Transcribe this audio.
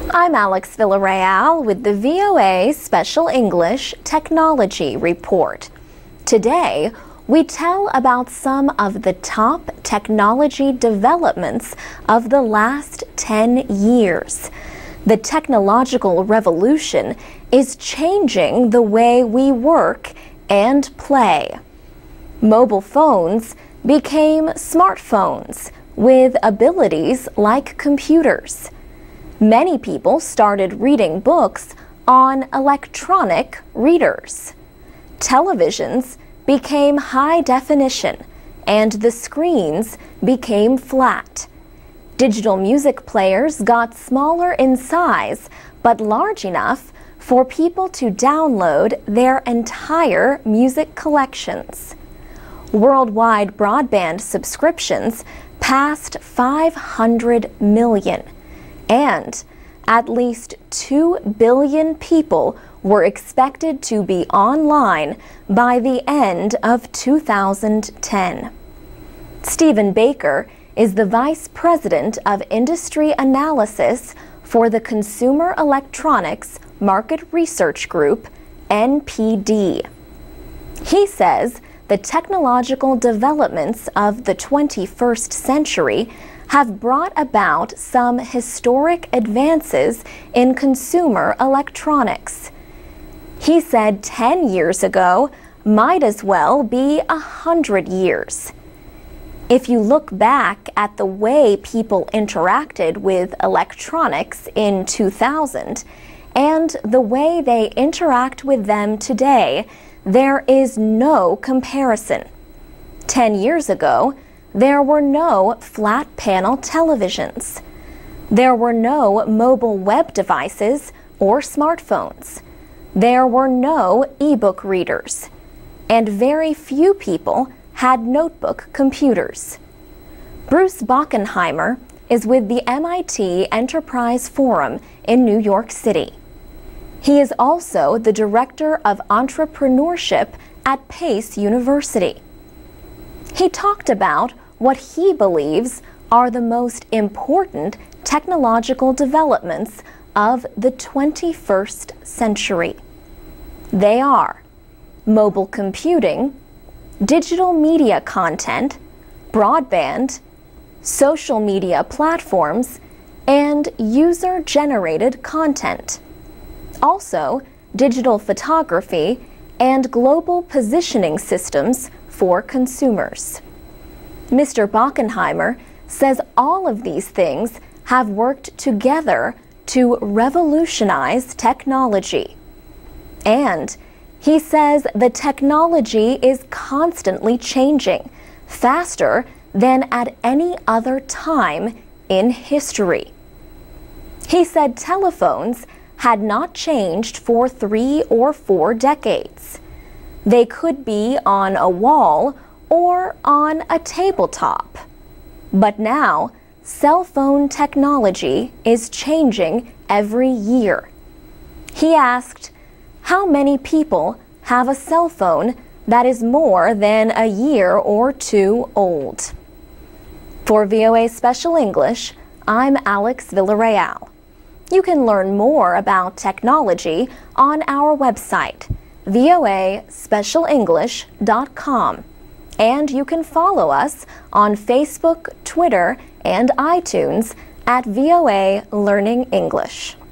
I'm Alex Villarreal with the VOA Special English Technology Report. Today, we tell about some of the top technology developments of the last 10 years. The technological revolution is changing the way we work and play. Mobile phones became smartphones with abilities like computers. Many people started reading books on electronic readers. Televisions became high definition, and the screens became flat. Digital music players got smaller in size, but large enough for people to download their entire music collections. Worldwide broadband subscriptions passed 500 million, and at least 2 billion people were expected to be online by the end of 2010. Stephen Baker is the Vice President of Industry Analysis for the Consumer Electronics Market Research Group, NPD. He says the technological developments of the 21st century have brought about some historic advances in consumer electronics. He said 10 years ago might as well be 100 years. If you look back at the way people interacted with electronics in 2000 and the way they interact with them today, there is no comparison. 10 years ago, there were no flat panel televisions. There were no mobile web devices or smartphones. There were no e-book readers. And very few people had notebook computers. Bruce Bockenheimer is with the MIT Enterprise Forum in New York City. He is also the Director of Entrepreneurship at Pace University. He talked about what he believes are the most important technological developments of the 21st century. They are mobile computing, digital media content, broadband, social media platforms, and user-generated content. Also, digital photography and global positioning systems for consumers. Mr. Bockenheimer says all of these things have worked together to revolutionize technology. And he says the technology is constantly changing, faster than at any other time in history. He said telephones had not changed for 3 or 4 decades. They could be on a wall or on a tabletop. But now, cell phone technology is changing every year. He asked, how many people have a cell phone that is more than a year or 2 old? For VOA Special English, I'm Alex Villarreal. You can learn more about technology on our website, voaspecialenglish.com. And you can follow us on Facebook, Twitter, and iTunes at VOA Learning English.